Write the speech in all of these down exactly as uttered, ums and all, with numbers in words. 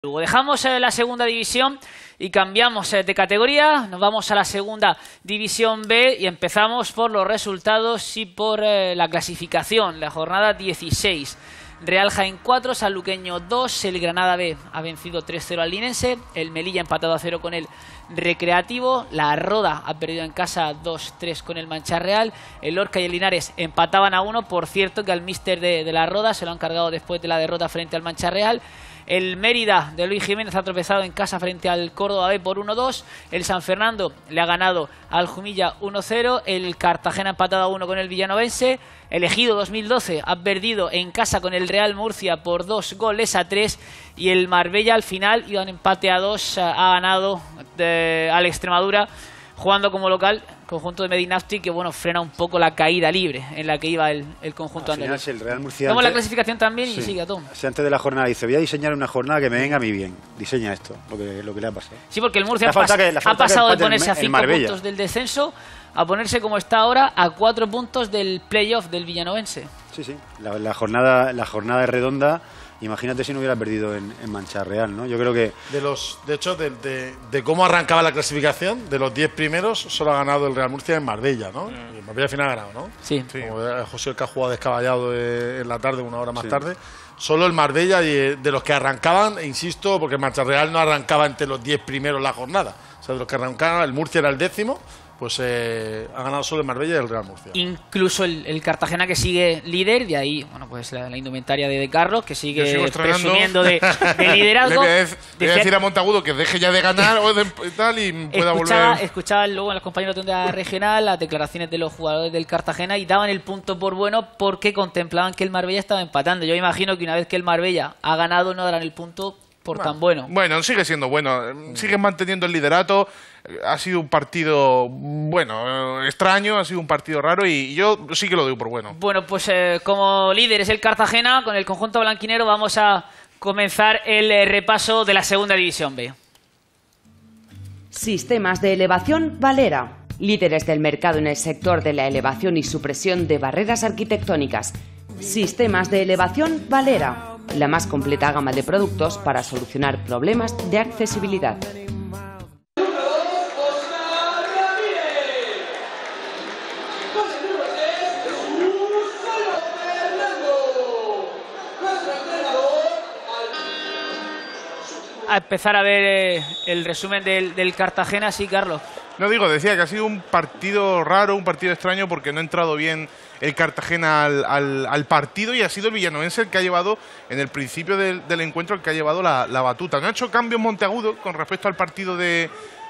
Dejamos eh, la segunda división y cambiamos eh, de categoría, nos vamos a la segunda división B y empezamos por los resultados y por eh, la clasificación. La jornada dieciséis, Real Jaén cuatro, Sanluqueño dos, el Granada B ha vencido tres cero al Linense, el Melilla empatado a cero con el Recreativo, la Roda ha perdido en casa dos tres con el Mancha Real, el Lorca y el Linares empataban a uno, por cierto que al míster de, de la Roda se lo han cargado después de la derrota frente al Mancha Real. El Mérida de Luis Jiménez ha tropezado en casa frente al Córdoba B por uno dos. El San Fernando le ha ganado al Jumilla uno cero. El Cartagena empatado a uno con el Villanovense. El Ejido dos mil doce ha perdido en casa con el Real Murcia por dos goles a tres. Y el Marbella al final, iba en empate a dos, ha ganado de, al Extremadura jugando como local. Conjunto de Medinafti que bueno frena un poco la caída libre en la que iba el, el conjunto andaluz. El Real Murcia Vamos antes, la clasificación también y sí, sigue a todo. Si antes de la jornada dice, voy a diseñar una jornada que me venga a mí bien. Diseña esto, lo que, lo que le ha pasado. Sí, porque el Murcia ha, falta pas que, ha pasado de ponerse el, a cinco puntos del descenso a ponerse como está ahora a cuatro puntos del playoff del Villanovense. Sí, sí, la, la, jornada, la jornada es redonda. Imagínate si no hubiera perdido en, en Mancha Real, ¿no? Yo creo que... De los de hecho, de, de, de cómo arrancaba la clasificación, de los diez primeros, solo ha ganado el Real Murcia en Marbella, ¿no? Mm. Y en Marbella al final ha ganado, ¿no? Sí. sí. Como José el que ha jugado descaballado en la tarde, una hora más sí. tarde. Solo el Marbella, y de los que arrancaban, e insisto, porque el Mancha Real no arrancaba entre los diez primeros la jornada. O sea, de los que arrancaban, el Murcia era el décimo. Pues eh, ha ganado solo el Marbella y el Real Murcia. Incluso el, el Cartagena que sigue líder, de ahí, bueno, pues la, la indumentaria de, de Carlos, que sigue presumiendo de, de liderazgo. Le voy a, decir, le voy a decir a Montagudo que deje ya de ganar o de, y tal y pueda escuchaba, volver. Escuchaba luego en los compañeros de onda regional las declaraciones de los jugadores del Cartagena y daban el punto por bueno porque contemplaban que el Marbella estaba empatando. Yo imagino que una vez que el Marbella ha ganado no darán el punto por bueno, tan bueno. Bueno, sigue siendo bueno. Sigue manteniendo el liderato. Ha sido un partido, bueno, extraño, ha sido un partido raro y yo sí que lo doy por bueno. Bueno, pues eh, como líder es el Cartagena, con el conjunto blanquinero vamos a comenzar el eh, repaso de la segunda división B. Sistemas de elevación Valera. Líderes del mercado en el sector de la elevación y supresión de barreras arquitectónicas. Sistemas de elevación Valera. La más completa gama de productos para solucionar problemas de accesibilidad. A empezar a ver eh, el resumen del, del Cartagena, sí, Carlos. No digo, decía que ha sido un partido raro, un partido extraño porque no ha entrado bien el Cartagena al, al, al partido y ha sido el Villanovense el que ha llevado, en el principio del, del encuentro, el que ha llevado la, la batuta. No ha hecho cambios Monteagudo con respecto al partido de,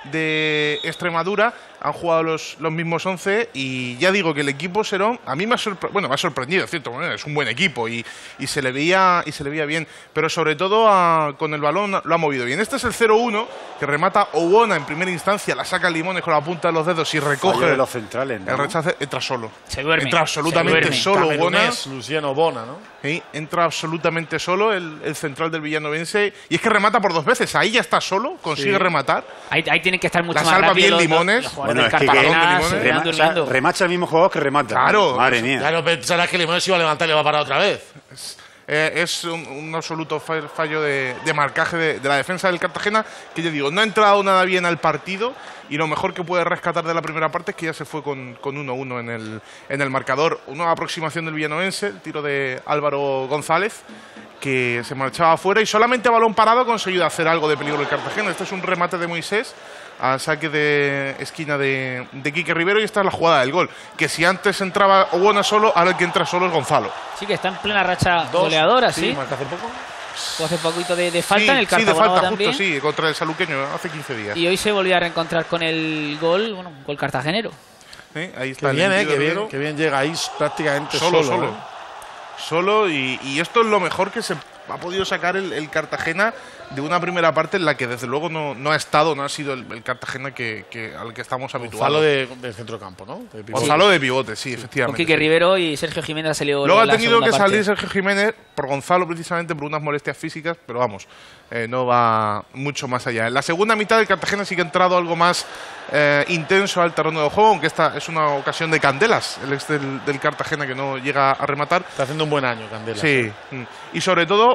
de Extremadura, han jugado los, los mismos once y ya digo que el equipo Serón a mí me ha, sorpre bueno, me ha sorprendido, cierto, es un buen equipo y, y, se le veía, y se le veía bien, pero sobre todo a, con el balón lo ha movido bien. Este es el cero uno que remata Owona en primera instancia, la saca Limones con la punta de los dedos y recoge de los centrales, ¿no? El rechace, entra solo. Se duerme. Entra absolutamente se solo Owona. Luciano Bona, ¿no? Sí, entra absolutamente solo el, el central del Villanovense y es que remata por dos veces, ahí ya está solo, consigue sí. rematar. Ahí, ahí tienen que estar mucho la más salva rápido bien los, Limones. Los, los bueno, es que, Cartagena, que se rema, o sea, remacha el mismo jugador que remata. Claro. Madre mía. Claro, pensarás que Limones iba a levantar y le va a parar otra vez. Es, eh, es un, un absoluto fallo de, de marcaje de, de la defensa del Cartagena, que yo digo, no ha entrado nada bien al partido y lo mejor que puede rescatar de la primera parte es que ya se fue con uno uno en el, en el marcador. Una aproximación del Villanovense, el tiro de Álvaro González, que se marchaba afuera y solamente a balón parado ha conseguido hacer algo de peligro el Cartagena. Este es un remate de Moisés al saque de esquina de, de Quique Rivero y esta es la jugada del gol. Que si antes entraba Owona solo, ahora el que entra solo es Gonzalo. Sí, que está en plena racha Dos, goleadora, ¿sí? Sí, marca hace poco. O hace poquito de, de falta sí, en el Cartagena. Sí, de falta, también. justo, sí, contra el Sanluqueño hace quince días. Y hoy se volvió a reencontrar con el gol, bueno, gol cartagenero. Sí, ahí está. Qué bien, eh, qué bien, qué bien llega ahí prácticamente solo. Solo, solo, ¿eh? solo y, y esto es lo mejor que se ha podido sacar el, el Cartagena de una primera parte en la que desde luego no, no ha estado, no ha sido el, el Cartagena que, que, al que estamos habituados. Gonzalo de, de centrocampo, ¿no? De Gonzalo de pivote, sí, efectivamente. Con Quique Rivero y Sergio Jiménez ha salido. Luego ha la tenido que parte. salir Sergio Jiménez por Gonzalo precisamente por unas molestias físicas, pero vamos, eh, no va mucho más allá. En la segunda mitad del Cartagena sí que ha entrado algo más eh, intenso al terreno de juego, aunque esta es una ocasión de Candelas, el ex del, del Cartagena que no llega a rematar. Está haciendo un buen año Candelas. Sí, y sobre todo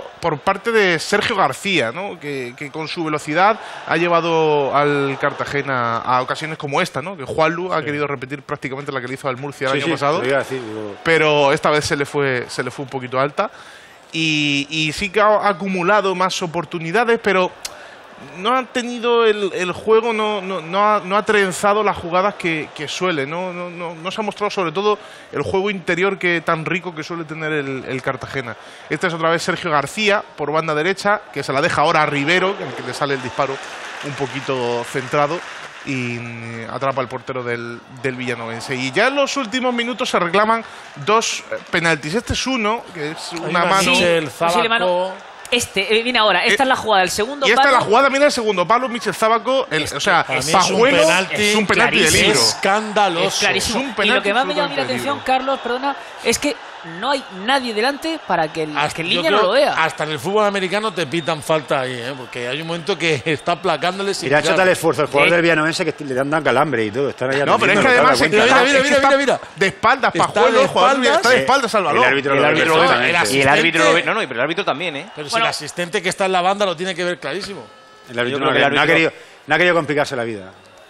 por parte de Sergio García, ¿no? que, que con su velocidad ha llevado al Cartagena a ocasiones como esta, ¿no? que Juanlu ha sí. querido repetir prácticamente la que le hizo al Murcia el sí, año sí, pasado, decir, digo... pero esta vez se le fue, se le fue un poquito alta y, y sí que ha acumulado más oportunidades, pero no ha tenido el, el juego, no, no, no, ha, no ha trenzado las jugadas que, que suele, no, no, no, no se ha mostrado sobre todo el juego interior que tan rico que suele tener el, el Cartagena. Este es otra vez Sergio García por banda derecha, que se la deja ahora a Rivero, al que le sale el disparo un poquito centrado y atrapa al portero del, del villanovense. Y ya en los últimos minutos se reclaman dos penaltis. Este es uno, que es una Ahí mano... Sí, el Zábaco. Este, eh, viene ahora, esta eh, es la jugada del segundo y esta palo. es la jugada, mira el segundo palo, Michel Zábaco, el, o sea, Pajuelo es un penalti de libro. Escandaloso. Es clarísimo. Es un y lo que más me llama mi atención, Carlos, perdona, es que no hay nadie delante para que el, hasta, que el niño no lo vea. Hasta en el fútbol americano te pitan falta ahí, ¿eh? Porque hay un momento que está aplacándole sin Mira, échate el esfuerzo, el jugador ¿Eh? del Villanovense que le dan calambre y todo. Están allá no, pero es que además mira, mira, mira, mira, mira, mira. De espaldas, Pajuelo, el jugador está de espaldas al balón. El árbitro lo ve. Y el árbitro lo ve. No, no, pero el árbitro también, ¿eh? Pero si el asistente que está en la banda lo tiene que ver clarísimo. El árbitro no, el árbitro no, ha querido, no ha querido complicarse la vida.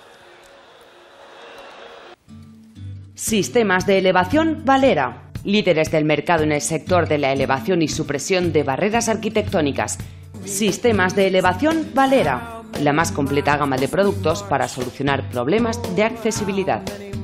Sistemas de elevación Valera. Líderes del mercado en el sector de la elevación y supresión de barreras arquitectónicas. Sistemas de elevación Valera. La más completa gama de productos para solucionar problemas de accesibilidad.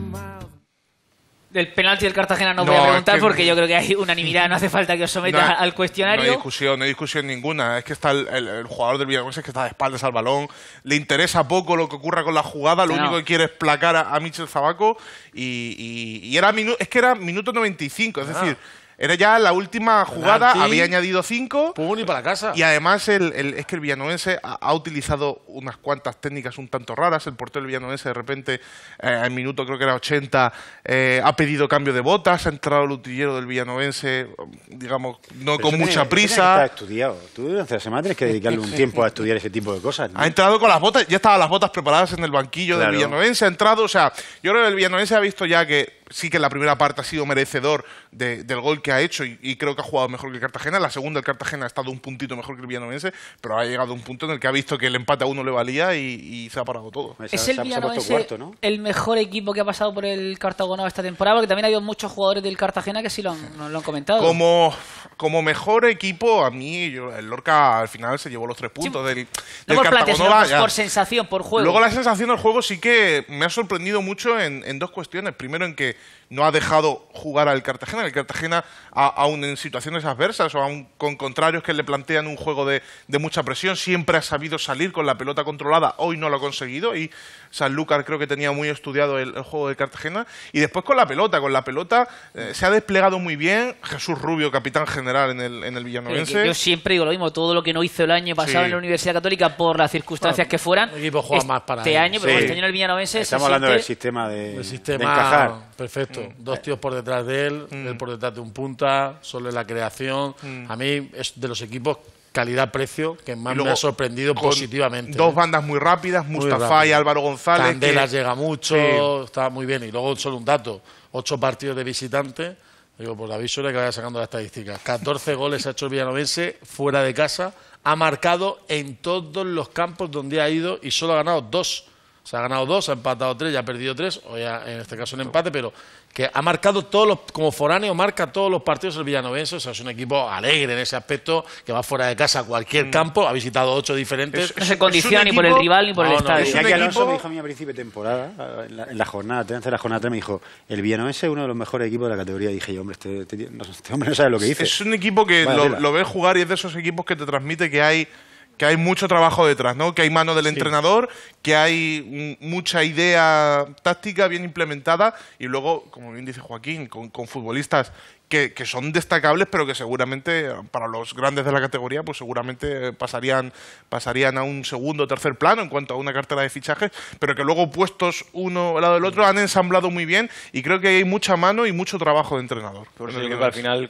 Del penalti del Cartagena no, no voy a preguntar es que porque yo creo que hay unanimidad, no hace falta que os someta no, al cuestionario. No hay discusión, no hay discusión ninguna. Es que está el, el, el jugador del Villanovense que está de espaldas al balón, le interesa poco lo que ocurra con la jugada, lo no. único que quiere es placar a, a Michel Zábaco y, y, y era minu es que era minuto noventa y cinco, es ah. decir, era ya la última jugada, penalti, había añadido cinco. Pum, y para casa. Y además el, el, es que el Villanovense ha, ha utilizado unas cuantas técnicas un tanto raras. El portero del Villanovense de repente, eh, al minuto creo que era ochenta, eh, ha pedido cambio de botas, ha entrado el utillero del Villanovense, digamos, no Pero con mucha tiene, prisa. Está estudiado. Tú durante la semana tienes que dedicarle un tiempo a estudiar ese tipo de cosas, ¿no? Ha entrado con las botas, ya estaban las botas preparadas en el banquillo claro. del Villanovense, ha entrado, o sea, yo creo que el Villanovense ha visto ya que sí que en la primera parte ha sido merecedor de, del gol que ha hecho y, y creo que ha jugado mejor que el Cartagena. La segunda, el Cartagena ha estado un puntito mejor que el Villanovense, pero ha llegado a un punto en el que ha visto que el empate a uno le valía y, y se ha parado todo. ¿Es el Villanovense cuarto, ¿no? el mejor equipo que ha pasado por el Cartagonova esta temporada? Porque también ha habido muchos jugadores del Cartagena que sí lo han, no, lo han comentado. Como, como mejor equipo, a mí, yo, el Lorca al final se llevó los tres puntos sí. del, del no por Cartagonova. Plate, por sensación, por juego. Luego la sensación del juego sí que me ha sorprendido mucho en, en dos cuestiones. Primero en que no ha dejado jugar al Cartagena. El Cartagena, a, aún en situaciones adversas o aún con contrarios que le plantean un juego de, de mucha presión, siempre ha sabido salir con la pelota controlada. Hoy no lo ha conseguido y Sanlúcar creo que tenía muy estudiado el, el juego del Cartagena. Y después con la pelota. Con la pelota eh, se ha desplegado muy bien. Jesús Rubio, capitán general en el, en el Villanovense. Yo siempre digo lo mismo. Todo lo que no hizo el año pasado sí. en la Universidad Católica por las circunstancias bueno, que fueran. El equipo juega este más para año, él. pero Sí. este año en el Villanovense Estamos se hablando siente... del sistema de, el sistema de encajar. Perfecto. Mm. Dos tíos por detrás de él, mm. él por detrás de un punta, solo en la creación. Mm. A mí es de los equipos calidad-precio que más luego, me ha sorprendido positivamente. Dos ¿eh? bandas muy rápidas, muy Mustafa rápido. y Álvaro González. Candelas que... llega mucho, sí. está muy bien. Y luego solo un dato, ocho partidos de visitante. Digo, por la visora que vaya sacando las estadísticas. catorce goles ha hecho el Villanovense fuera de casa. Ha marcado en todos los campos donde ha ido y solo ha ganado dos. O sea, ha ganado dos, ha empatado tres, ya ha perdido tres, o ya en este caso un empate, pero que ha marcado todos los, como foráneo, marca todos los partidos el Villanovense. O sea, es un equipo alegre en ese aspecto, que va fuera de casa a cualquier mm. campo, ha visitado ocho diferentes. Es, no se condiciona ni por el rival ni por no, el estadio. No, Iñaki Alonso me dijo a mí a principio de temporada, en la, en la jornada, antes de la jornada tres, me dijo, el Villanovense es uno de los mejores equipos de la categoría. Y dije yo, hombre, este, este, este hombre no sabe lo que dice. Es un equipo que lo, lo ves jugar y es de esos equipos que te transmite que hay... que hay mucho trabajo detrás, ¿no? Que hay mano del sí. entrenador, que hay mucha idea táctica bien implementada y luego, como bien dice Joaquín, con, con futbolistas que, que son destacables, pero que seguramente, para los grandes de la categoría, pues seguramente pasarían, pasarían a un segundo o tercer plano en cuanto a una cartera de fichajes, pero que luego puestos uno al lado del otro han ensamblado muy bien y creo que hay mucha mano y mucho trabajo de entrenador. Por eso yo creo que al final,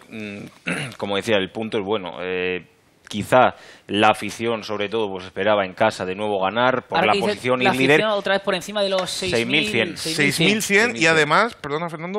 como decía, el punto es bueno. Eh, Quizá la afición, sobre todo, pues esperaba en casa de nuevo ganar por Ahora la posición la y líder. Otra vez por encima de los seis mil cien. seis mil cien y además, perdona Fernando,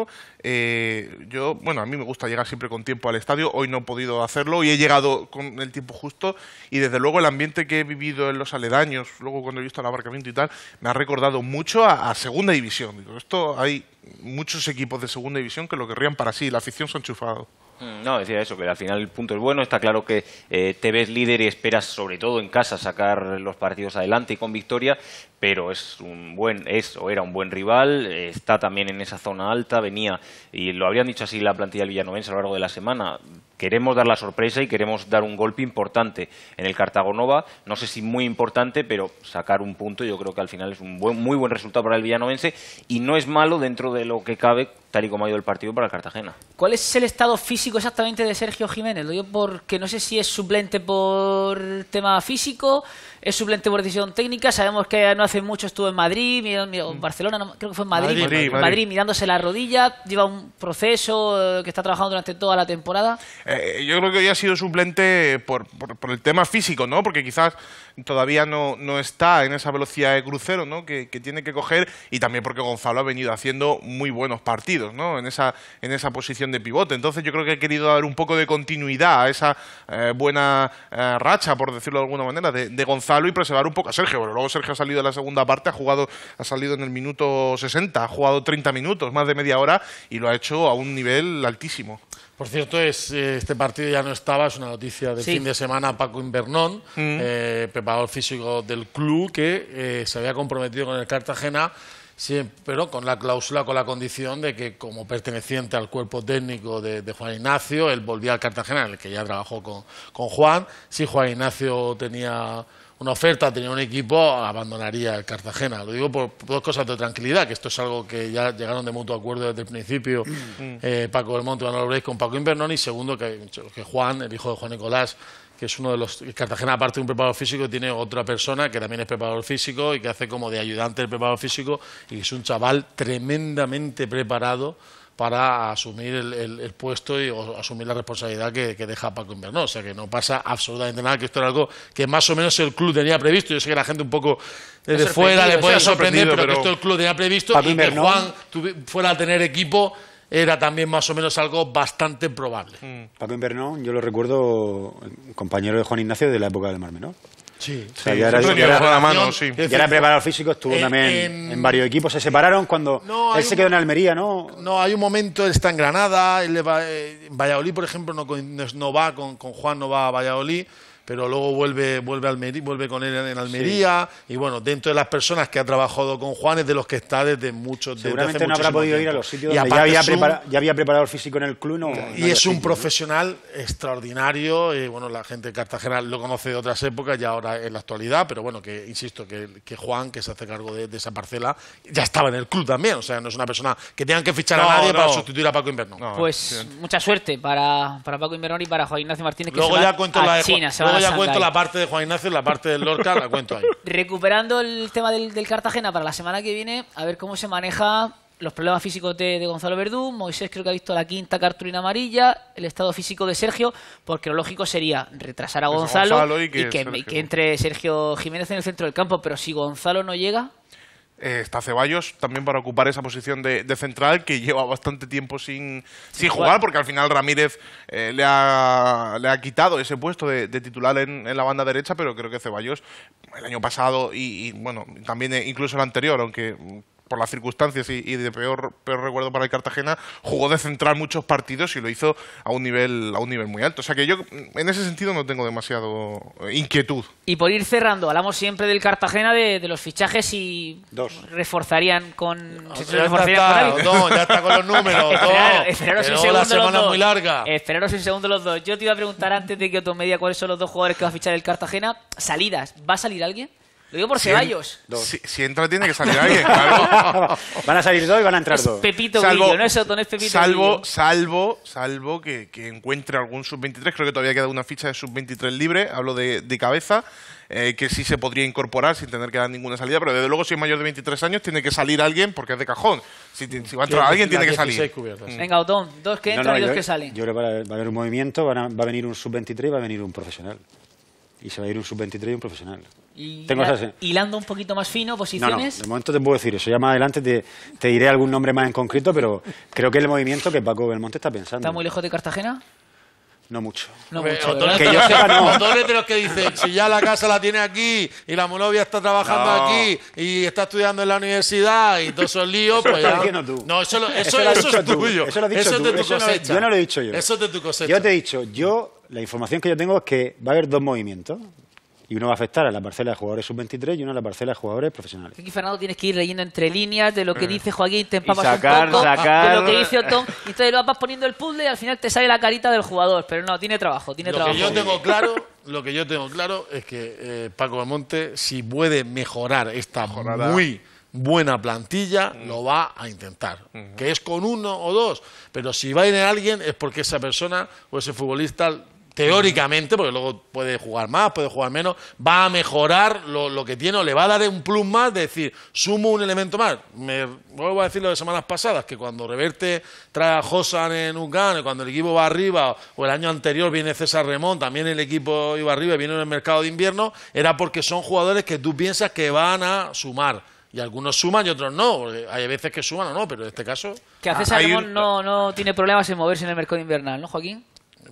Eh, yo, bueno, a mí me gusta llegar siempre con tiempo al estadio. Hoy no he podido hacerlo y he llegado con el tiempo justo. Y desde luego el ambiente que he vivido en los aledaños, luego cuando he visto el aparcamiento y tal, me ha recordado mucho a, a Segunda División. Digo, esto hay muchos equipos de Segunda División que lo querrían para sí. La afición se ha enchufado. No, decía eso, que al final el punto es bueno. Está claro que eh, te ves líder y esperas, sobre todo en casa, sacar los partidos adelante y con victoria, pero es un buen, es o era un buen rival, eh, está también en esa zona alta, venía, y lo habrían dicho así la plantilla del villanovense a lo largo de la semana. Queremos dar la sorpresa y queremos dar un golpe importante en el Cartagonova, no sé si muy importante, pero sacar un punto yo creo que al final es un buen, muy buen resultado para el villanovense y no es malo dentro de lo que cabe, tal y como ha ido el partido para el Cartagena. ¿Cuál es el estado físico exactamente de Sergio Jiménez? Lo digo porque no sé si es suplente por tema físico, es suplente por decisión técnica. Sabemos que no hace mucho estuvo en Madrid, en Barcelona, no, creo que fue en Madrid, Madrid, Madrid, Madrid. Madrid mirándose la rodilla. Lleva un proceso eh, que está trabajando durante toda la temporada. Eh, yo creo que hoy ha sido suplente por, por, por el tema físico, ¿no? Porque quizás todavía no, no está en esa velocidad de crucero, ¿no? que, que tiene que coger, y también porque Gonzalo ha venido haciendo muy buenos partidos, ¿no? En esa, en esa posición de pivote. Entonces yo creo que he querido dar un poco de continuidad a esa eh, buena eh, racha, por decirlo de alguna manera, de, de Gonzalo y preservar un poco a Sergio. Pero luego Sergio ha salido en la segunda parte, ha jugado, ha salido en el minuto sesenta, ha jugado treinta minutos, más de media hora, y lo ha hecho a un nivel altísimo. Por cierto, es, eh, este partido ya no estaba, es una noticia del Sí. fin de semana. Paco Invernón, Mm. eh, preparador físico del club, que eh, se había comprometido con el Cartagena, sí, pero con la cláusula, con la condición de que, como perteneciente al cuerpo técnico de, de Juan Ignacio, él volvía al Cartagena, en el que ya trabajó con, con Juan. Si Juan Ignacio tenía una oferta, tenía un equipo, abandonaría el Cartagena. Lo digo por, por dos cosas de tranquilidad, que esto es algo que ya llegaron de mutuo acuerdo desde el principio eh, Paco Belmonte y Manuel Obreis con Paco Invernón, y segundo, que, que Juan, el hijo de Juan Nicolás, que es uno de los... Cartagena, aparte de un preparador físico, tiene otra persona que también es preparador físico y que hace como de ayudante del preparador físico, y es un chaval tremendamente preparado para asumir el, el, el puesto y o, asumir la responsabilidad que, que deja Paco Invernón. O sea, que no pasa absolutamente nada, que esto era algo que más o menos el club tenía previsto. Yo sé que la gente un poco desde fuera le puede sorprender, pero, pero que esto el club tenía previsto, Paco y que Invernón, Juan tuvi, fuera a tener equipo era también más o menos algo bastante probable. Paco Invernón, yo lo recuerdo, compañero de Juan Ignacio de la época del Mar Menor. Sí, O sea, ya era, siempre ya era- llevaba la mano, sí. Es ya era decir, preparador físico, estuvo en- también en- en varios equipos. Se separaron cuando No, él hay se un- quedó en Almería, ¿no? No, hay un momento, él está en Granada, él le va, eh, en Valladolid, por ejemplo, no, co- no va con, con Juan, no va a Valladolid, pero luego vuelve vuelve a Almería, vuelve con él en Almería, y bueno, dentro de las personas que ha trabajado con Juan es de los que está desde muchos desde Seguramente hace no habrá muchísimo podido ir tiempo. a los sitios Y donde ya aparte había, es un- prepara- ya había preparador físico en el club. No, no y había es un sitio, ¿no? profesional extraordinario, y bueno, la gente de Cartagena lo conoce de otras épocas y ahora en la actualidad, pero bueno, que insisto, que, que Juan, que se hace cargo de, de esa parcela, ya estaba en el club también, o sea, no es una persona que tengan que fichar No, a nadie no. para sustituir a Paco Invernón. No, Pues bien. mucha suerte para, para Paco Invernón y para Juan Ignacio Martínez, que Luego se ya van cuento, a la de, China, Juan- se van luego a ya cuento Shanghái. la parte de Juan Ignacio, la parte del Lorca la cuento ahí. Recuperando el tema del, del Cartagena para la semana que viene, a ver cómo se maneja los problemas físicos de, de Gonzalo Verdú. Moisés creo que ha visto la quinta cartulina amarilla, el estado físico de Sergio, porque lo lógico sería retrasar a Pues a Gonzalo, Gonzalo y y que que, Sergio. y que entre Sergio Jiménez en el centro del campo, pero si Gonzalo no llega... Eh, está Ceballos también para ocupar esa posición de, de central, que lleva bastante tiempo sin, sin jugar. jugar, porque al final Ramírez eh, le, ha, le ha quitado ese puesto de, de titular en, en la banda derecha, pero creo que Ceballos el año pasado y, y, bueno, también eh, incluso el anterior, aunque mm, por las circunstancias y, y de peor, peor recuerdo para el Cartagena, jugó de central muchos partidos y lo hizo a un nivel a un nivel muy alto. O sea que yo en ese sentido no tengo demasiado eh, inquietud. Y por ir cerrando, hablamos siempre del Cartagena, de, de los fichajes, y Dos. reforzarían con... se Ya reforzarían está, con alguien. no, ya está con los números. no. Esperaros, esperaros Que un luego segundo la semana los dos. es muy larga. Esperaros un segundo los dos. Yo te iba a preguntar antes de que Otto me diga cuáles son los dos jugadores que va a fichar el Cartagena. Salidas, ¿va a salir alguien? Lo digo por Si, Ceballos. si, si entra tiene que salir alguien, claro. Van a salir dos y van a entrar Es dos. Pepito Grillo, no es Otto, no es Pepito salvo, Grillo. salvo, salvo que, que encuentre algún sub veintitrés. Creo que todavía queda una ficha de sub veintitrés libre. Hablo de, de cabeza. Eh, que sí se podría incorporar sin tener que dar ninguna salida. Pero desde luego, si es mayor de veintitrés años, tiene que salir alguien porque es de cajón. Si, ti- si va a entrar alguien, tiene que salir. Venga, Otón, dos que No, entran no, y dos yo- que salen. Yo creo que va a va a haber un movimiento, van a- va a venir un sub veintitrés y va a venir un profesional. y se va a ir un sub veintitrés y un profesional. Y Tengo esa sen- hilando un poquito más fino, No, no, posiciones. de momento te puedo decir eso. Ya más adelante te, te diré algún nombre más en concreto, pero creo que es el movimiento que Paco Belmonte está pensando. ¿Está muy lejos de Cartagena? No mucho. No Hombre, mucho, Otón ¿verdad? Que yo sepa, no. Otón es de los que dicen, si ya la casa la tiene aquí y la novia está trabajando No. aquí y está estudiando en la universidad y todos esos líos, Eso lo pues estás ya... diciendo tú. No, eso, lo- eso, Eso lo has eso dicho es tú. tuyo. Eso lo has dicho eso tú. es de tu Eso no- cosecha. yo no lo he dicho yo. Eso es de tu cosecha. Yo te he dicho, yo, la información que yo tengo es que va a haber dos movimientos. Y uno va a afectar a la parcela de jugadores sub veintitrés y uno a la parcela de jugadores profesionales. Aquí, Fernando, tienes que ir leyendo entre líneas de lo que dice Joaquín, te empapas sacar, un poco sacar- de lo que dice Otón, y entonces lo vas poniendo el puzzle y al final te sale la carita del jugador. Pero no, tiene trabajo, tiene Lo trabajo. que yo tengo claro, lo que yo tengo claro es que eh, Paco Belmonte, si puede mejorar esta Mejorará. muy buena plantilla, lo va a intentar. Que es con uno o dos, pero si va a ir en alguien es porque esa persona o ese futbolista, teóricamente, porque luego puede jugar más, puede jugar menos, va a mejorar lo, lo que tiene o le va a dar un plus más de decir, sumo un elemento más. Me vuelvo a decir lo de semanas pasadas, que cuando Reverte trae a Josan en Ucán, cuando el equipo va arriba, o el año anterior viene César Remón, también el equipo iba arriba y vino en el mercado de invierno, era porque son jugadores que tú piensas que van a sumar. Y algunos suman y otros no, porque hay veces que suman o no, pero en este caso, Que a César Hay Ramón un- no, no tiene problemas en moverse en el mercado invernal, ¿no, Joaquín?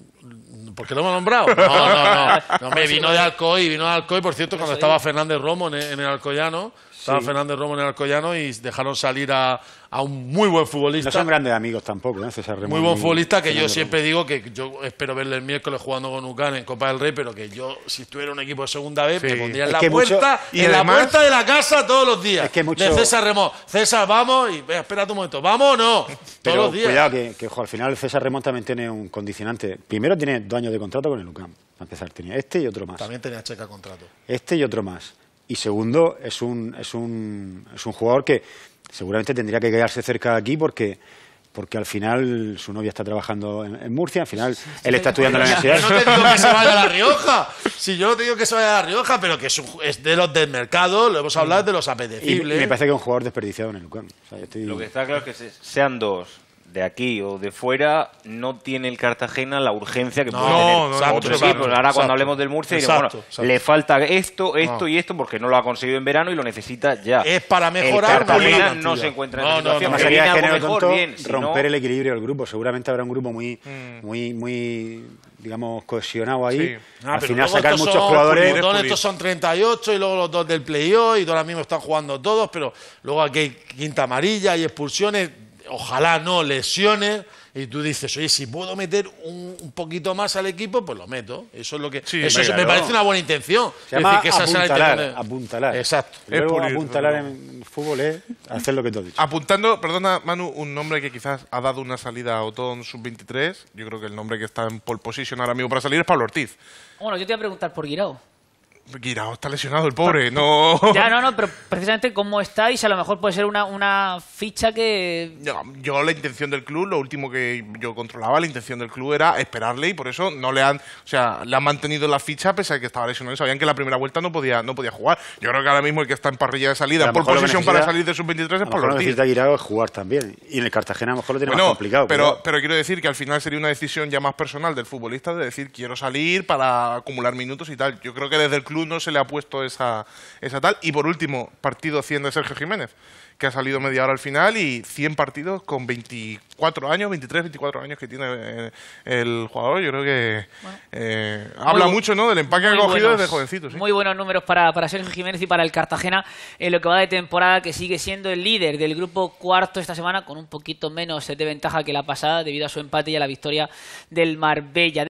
¿por qué lo hemos nombrado? No, no, no. No, me vino de Alcoy, vino de Alcoy, por cierto, cuando estaba Fernández Romo en el, en el Alcoyano, estaba Sí. Fernández Romo en el Alcoyano y dejaron salir a, a un muy buen No futbolista. son grandes amigos tampoco, ¿eh? César Remón Muy buen y futbolista que yo Fernando siempre digo que yo espero verle el miércoles jugando con Ucán en Copa del Rey, pero que yo, si estuviera un equipo de segunda vez, Sí. me pondría en Es la que mucho- puerta, y en además- la puerta de la casa todos los días. Es que mucho- De César Remón. César, vamos y vea, espérate un momento, ¿vamos o no? Todos Pero los días. cuidado, que, que ojo, al final César Remón también tiene un condicionante. Primero tiene dos años de contrato con el UCAM. Para empezar, tenía este y otro más. También tenía checa contrato. Este y otro más. Y segundo, es un, es un, es un jugador que seguramente tendría que quedarse cerca de aquí porque, porque al final su novia está trabajando en, en Murcia, al final él está estudiando en la Yo no universidad. te digo que se vaya a La Rioja. Si yo no te digo que se vaya a La Rioja, pero que es, un- es de los del mercado, lo hemos hablado de los Y, y apetecibles. me parece que es un jugador desperdiciado en el UCAM. O sea, yo estoy- Lo que está claro es que se- sean dos de aquí o de fuera, no tiene el Cartagena la urgencia que No, puede no, tener exacto, otros exacto, equipos. Ahora exacto. cuando hablemos del Murcia diremos, Exacto, bueno, exacto. le falta esto, esto No. y esto porque no lo ha conseguido en verano y lo necesita ya. Es para mejorar El Cartagena una no plantilla. se encuentra en No, esa no, situación. no. Que Además, sería viene de algo género mejor, tonto bien. Si romper no- el equilibrio del grupo. Seguramente habrá un grupo muy, muy, muy, digamos, cohesionado ahí. Sí. Ah, Al pero final luego sacar estos muchos son- jugadores. Todos pulir. estos son treinta y ocho y luego los dos del playoff y ahora mismo están jugando todos, pero luego aquí hay quinta amarilla y expulsiones, ojalá no lesiones. Y tú dices, oye, si puedo meter un, un poquito más al equipo, pues lo meto. Eso es lo que. Sí, eso hombre, es- me claro. parece una buena intención. Se llama Es decir, que esa sea la apuntalar, intención de- apuntalar. Exacto. Luego pulir, apuntalar desde en fútbol es hacer lo que tú has dicho. Apuntando, perdona Manu, un nombre que quizás ha dado una salida a Otón sub veintitrés. Yo creo que el nombre que está en pole position ahora mismo para salir es Pablo Ortiz. Bueno, yo te iba a preguntar por Guirao. Guirao está lesionado, el pobre. No. Ya, no, no, pero precisamente cómo estáis, a lo mejor puede ser una, una ficha que... Yo, yo la intención del club, lo último que yo controlaba, la intención del club era esperarle y por eso no le han, o sea, le han mantenido la ficha pese a que estaba lesionado y sabían que la primera vuelta no podía, no podía jugar. Yo creo que ahora mismo el que está en parrilla de salida, A lo por mejor lo que posición para necesita- salir de sub veintitrés A es lo Pablo mejor lo que Ortiz. necesita Guirao es jugar también. Y en el Cartagena a lo mejor lo tiene Bueno, más complicado. pero, cuidado. pero quiero decir que al final sería una decisión ya más personal del futbolista de decir quiero salir para acumular minutos y tal. Yo creo que desde el club no se le ha puesto esa, esa tal. Y por último, partido cien de Sergio Jiménez, que ha salido media hora al final y cien partidos con veinticuatro años, veintitrés, veinticuatro años que tiene eh, el jugador. Yo creo que eh, habla bu- mucho, ¿no?, del empaque que ha muy cogido buenos- desde jovencito. ¿sí? Muy buenos números para, para Sergio Jiménez y para el Cartagena en lo que va de temporada, que sigue siendo el líder del grupo cuarto esta semana, con un poquito menos de ventaja que la pasada debido a su empate y a la victoria del Marbella.